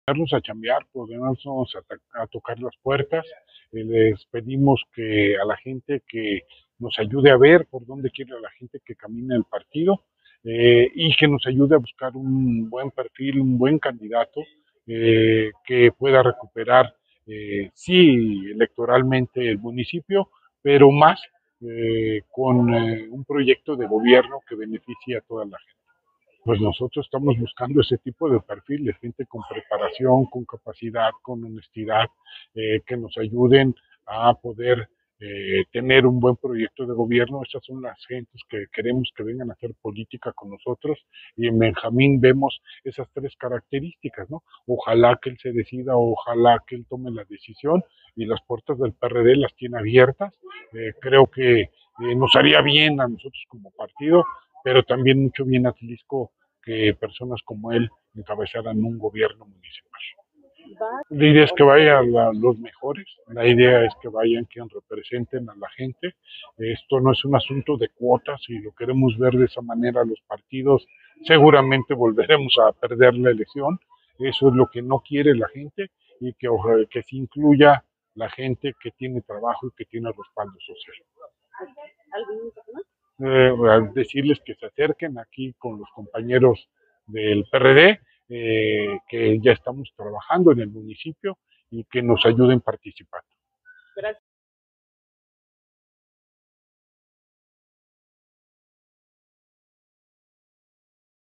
Ponernos a chambear, ponernos a tocar las puertas. Les pedimos que a la gente que nos ayude a ver por dónde quiere la gente que camine el partido, y que nos ayude a buscar un buen perfil, un buen candidato que pueda recuperar, sí, electoralmente el municipio, pero más con un proyecto de gobierno que beneficie a toda la gente. Pues nosotros estamos buscando ese tipo de perfil, de gente con preparación, con capacidad, con honestidad, que nos ayuden a poder tener un buen proyecto de gobierno. Estas son las gentes que queremos que vengan a hacer política con nosotros, y en Benjamín vemos esas tres características, ¿no? Ojalá que él se decida, ojalá que él tome la decisión, y las puertas del PRD las tiene abiertas. Creo que nos haría bien a nosotros como partido, pero también mucho bien a Atlisco que personas como él encabezaran un gobierno municipal. La idea es que vayan los mejores, la idea es que vayan quien representen a la gente. Esto no es un asunto de cuotas, y lo queremos ver de esa manera los partidos. Seguramente volveremos a perder la elección, eso es lo que no quiere la gente, y que se incluya la gente que tiene trabajo y que tiene respaldo social. Decirles que se acerquen aquí con los compañeros del PRD, que ya estamos trabajando en el municipio, y que nos ayuden participando.